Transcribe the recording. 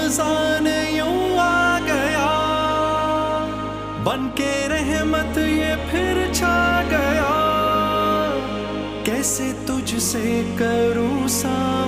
रमजान यूं आ गया, बन के रहमत ये फिर छा गया। कैसे तुझसे करूं सा